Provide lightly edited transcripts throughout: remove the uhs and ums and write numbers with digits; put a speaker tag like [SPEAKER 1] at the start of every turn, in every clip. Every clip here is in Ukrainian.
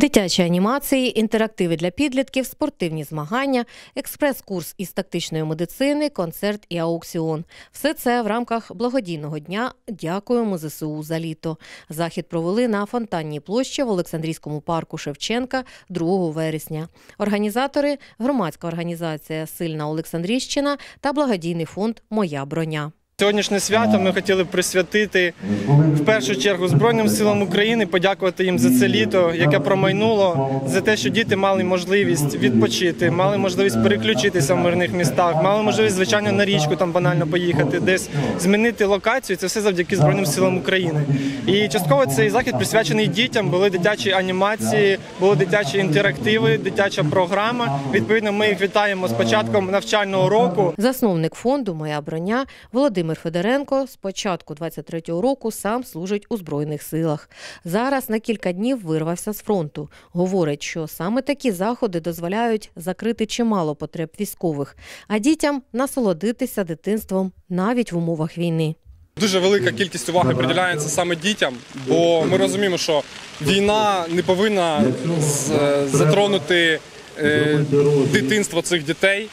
[SPEAKER 1] Дитячі анімації, інтерактиви для підлітків, спортивні змагання, експрес-курс із тактичної медицини, концерт і аукціон. Все це в рамках благодійного дня «Дякуємо ЗСУ за літо». Захід провели на Фонтанній площі в Олександрійському парку Шевченка 2 вересня. Організатори – громадська організація «Сильна Олександрійщина» та благодійний фонд «Моя броня».
[SPEAKER 2] Сьогоднішнє свято ми хотіли б присвятити в першу чергу Збройним силам України, подякувати їм за це літо, яке промайнуло, за те, що діти мали можливість відпочити, мали можливість переключитися в мирних містах, мали можливість, звичайно, на річку там банально поїхати, десь змінити локацію. Це все завдяки Збройним силам України. І частково цей захід присвячений дітям, були дитячі анімації, були дитячі інтерактиви, дитяча програма. Відповідно, ми їх вітаємо з початком навчального року.
[SPEAKER 1] Засновник фонду «Моя броня» Володимир Федоренко з початку 23-го року сам служить у Збройних силах. Зараз на кілька днів вирвався з фронту. Говорить, що саме такі заходи дозволяють закрити чимало потреб військових, а дітям насолодитися дитинством навіть в умовах війни.
[SPEAKER 3] Дуже велика кількість уваги приділяється саме дітям, бо ми розуміємо, що війна не повинна затронути дитинство цих дітей.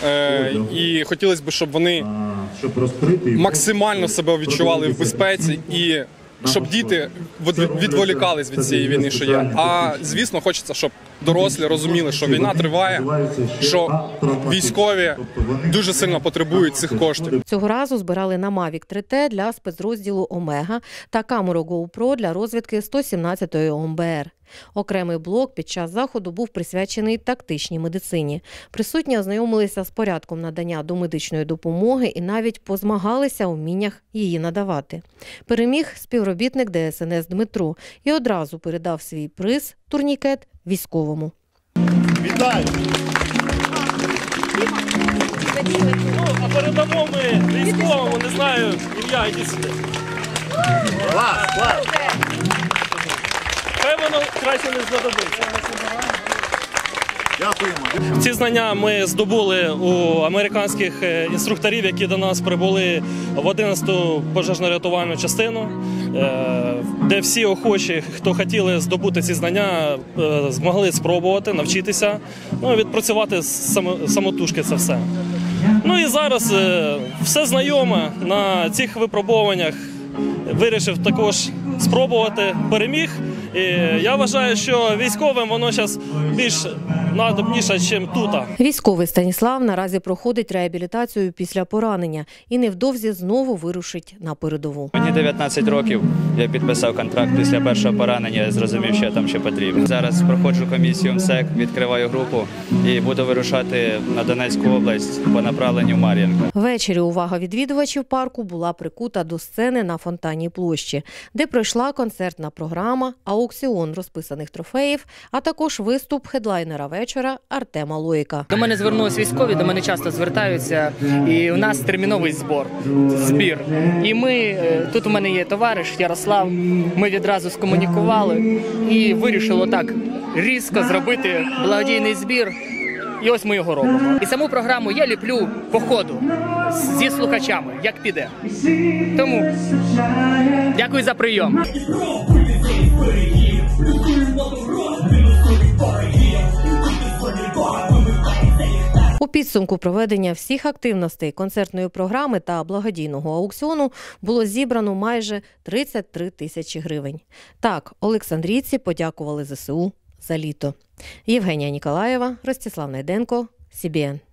[SPEAKER 3] І хотілося б, щоб вони максимально себе відчували в безпеці і щоб діти відволікались від цієї війни, що є. А, звісно, хочеться, щоб дорослі розуміли, що війна триває, що військові дуже сильно потребують цих коштів.
[SPEAKER 1] Цього разу збирали на Mavic 3T для спецрозділу «Омега» та камеру GoPro для розвідки 117-ї ОМБР. Окремий блок під час заходу був присвячений тактичній медицині. Присутні ознайомилися з порядком надання домедичної допомоги і навіть позмагалися у вміннях її надавати. Переміг співробітник ДСНС Дмитро і одразу передав свій приз – турнікет військовому.
[SPEAKER 4] Вітаю!
[SPEAKER 5] А передамо ми військовому, не знаю, ім'я, іди сюди.
[SPEAKER 4] Клас, клас!
[SPEAKER 5] Хай воно краще не знадобиться.
[SPEAKER 4] Дякуємо.
[SPEAKER 5] Ці знання ми здобули у американських інструкторів, які до нас прибули в 11-ту пожежно-рятувальну частину, де всі охочі, хто хотіли здобути ці знання, змогли спробувати, навчитися, відпрацювати самотужки це все. Ну і зараз все знайоме на цих випробуваннях. Вирішив також спробувати, переміг. І я вважаю, що військовим воно зараз більш надобніше, ніж тут.
[SPEAKER 1] Військовий Станіслав наразі проходить реабілітацію після поранення і невдовзі знову вирушить на передову.
[SPEAKER 6] Мені 19 років, я підписав контракт після першого поранення, я зрозумів, що я там ще потрібен. Зараз проходжу комісію МСЕК, відкриваю групу і буду вирушати на Донецьку область по направленню в Мар'їнку.
[SPEAKER 1] Ввечері увага відвідувачів парку була прикута до сцени на Фонтанній площі, де пройшла концертна програма, аукціон розписаних трофеїв, а також виступ хедлайнера вечора Артема Лоїка.
[SPEAKER 7] До мене звернулись військові, до мене часто звертаються, і у нас терміновий збір. І тут у мене є товариш Ярослав, ми відразу скомунікували і вирішили так різко зробити благодійний збір. І ось ми його робимо. І саму програму я ліплю по ходу зі слухачами, як піде. Тому дякую за прийом.
[SPEAKER 1] У підсумку проведення всіх активностей концертної програми та благодійного аукціону було зібрано майже 33 тисячі гривень. Так, олександрійці подякували ЗСУ за літо. Євгенія Ніколаєва, Ростислав Найденко, СІБІН.